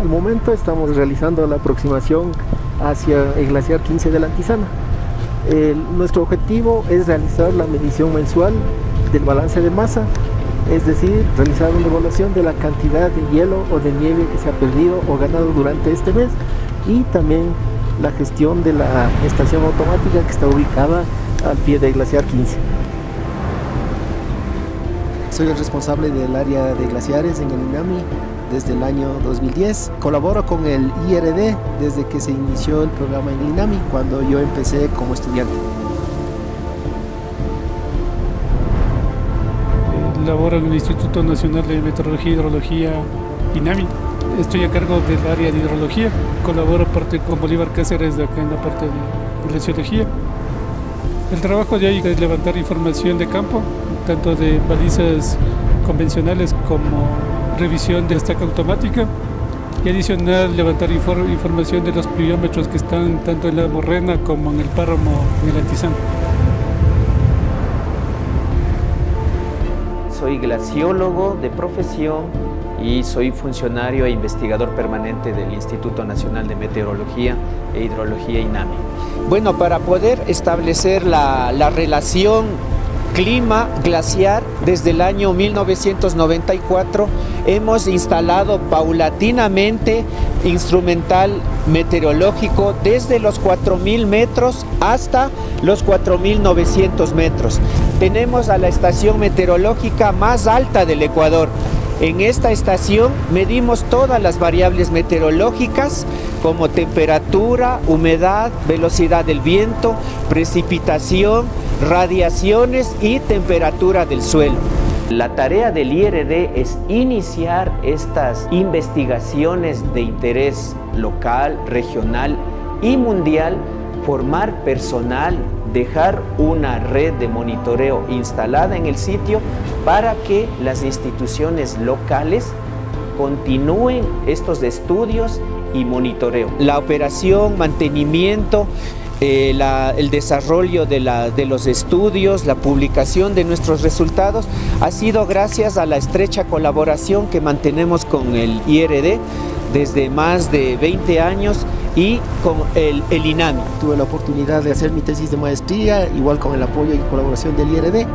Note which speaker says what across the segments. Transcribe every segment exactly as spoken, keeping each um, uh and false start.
Speaker 1: momento estamos realizando la aproximación hacia el glaciar quince de la Antizana. El, nuestro objetivo es realizar la medición mensual del balance de masa, es decir, realizar una evaluación de la cantidad de hielo o de nieve que se ha perdido o ganado durante este mes, y también la gestión de la estación automática que está ubicada al pie del glaciar quince. Soy el responsable del área de glaciares en el INAMI desde el año dos mil diez. Colaboro con el I R D desde que se inició el programa en el INAMI, cuando yo empecé como estudiante.
Speaker 2: Laboro en el Instituto Nacional de Meteorología y Hidrología, INAMI. Estoy a cargo del área de hidrología. Colaboro aparte con Bolívar Cáceres acá en la parte de, de la geología. El trabajo de hoy es levantar información de campo, tanto de balizas convencionales como revisión de estaca automática, y adicional levantar infor información de los pluviómetros que están tanto en la morrena como en el páramo en el Antizana.
Speaker 3: Soy glaciólogo de profesión y soy funcionario e investigador permanente del Instituto Nacional de Meteorología e Hidrología INAMI.
Speaker 4: Bueno, para poder establecer la, la relación clima glaciar, desde el año mil novecientos noventa y cuatro hemos instalado paulatinamente instrumental meteorológico desde los cuatro mil metros hasta los cuatro mil novecientos metros. Tenemos a la estación meteorológica más alta del Ecuador. En esta estación medimos todas las variables meteorológicas como temperatura, humedad, velocidad del viento, precipitación, radiaciones y temperatura del suelo.
Speaker 3: La tarea del I R D es iniciar estas investigaciones de interés local, regional y mundial, formar personal, dejar una red de monitoreo instalada en el sitio para que las instituciones locales continúen estos estudios y monitoreo.
Speaker 4: La operación, mantenimiento, eh, la, el desarrollo de, la, de los estudios, la publicación de nuestros resultados ha sido gracias a la estrecha colaboración que mantenemos con el I R D desde más de veinte años y con el, el INAMI.
Speaker 1: Tuve la oportunidad de hacer mi tesis de maestría, igual con el apoyo y colaboración del I R D.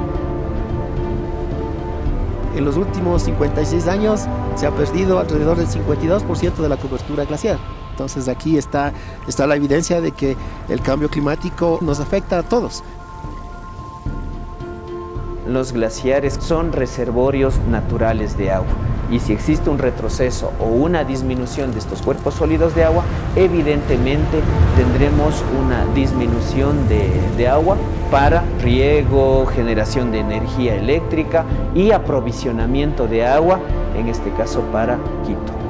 Speaker 1: En los últimos cincuenta y seis años se ha perdido alrededor del cincuenta y dos por ciento de la cobertura glaciar. Entonces aquí está, está la evidencia de que el cambio climático nos afecta a todos.
Speaker 3: Los glaciares son reservorios naturales de agua, y si existe un retroceso o una disminución de estos cuerpos sólidos de agua, evidentemente tendremos una disminución de, de agua para riego, generación de energía eléctrica y aprovisionamiento de agua, en este caso para Quito.